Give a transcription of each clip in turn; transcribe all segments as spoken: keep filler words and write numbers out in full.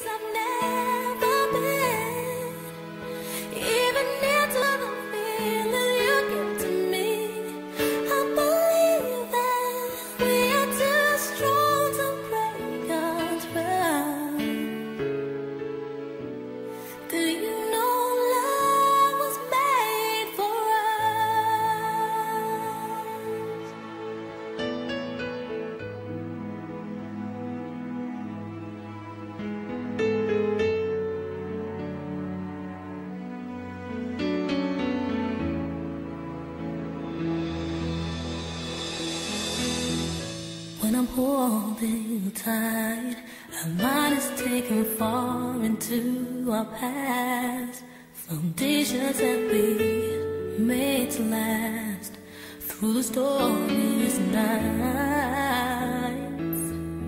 When I'm holding you tight, our mind is taken far into our past. Foundations that we made to last through the stormiest nights.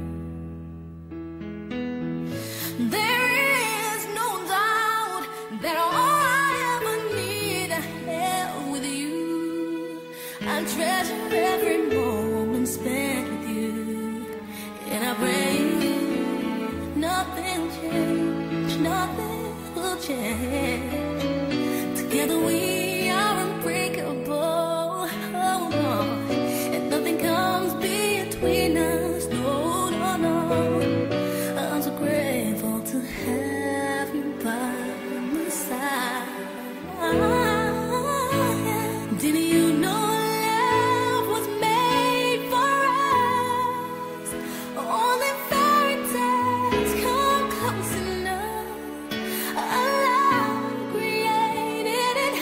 There is no doubt that all I ever need I have with you. I treasure every moment spent with you, and I pray nothing change, nothing will change. Together we are unbreakable, oh no, and nothing comes between us, no, no, no. I'm so grateful to have you by my side. Didn't you know love was made for us? Only fairy tales come close enough. A love created in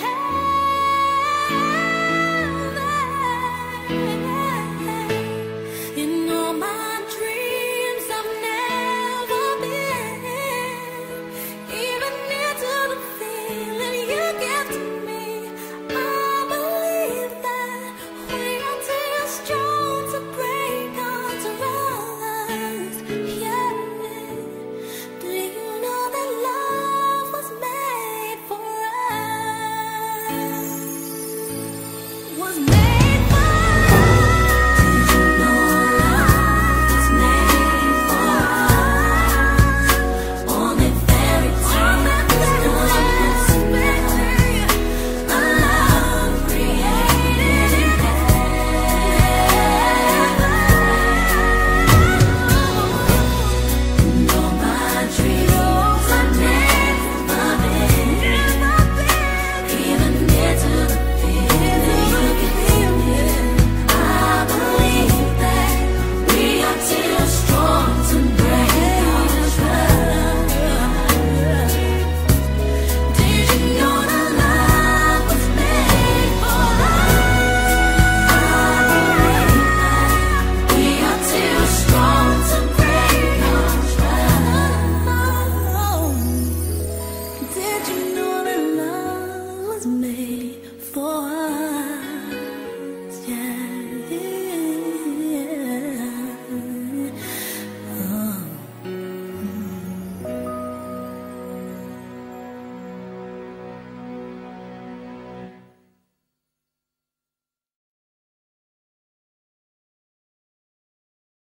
heaven. In all my dreams I've never been even near to the feeling you give to me. I believe that we are too strong to break our trust. Yeah. Do you know that love was made for us? Was made for us. Did you know love was made for us? Only fairy tales come close enough. A love created in heaven. And all my dreams are never been even near to the feeling you give me. I believe that we are too strong to break our trust. Did you know that love was made for us? I believe that we are too strong to break our trust. Did you know that love was made for us?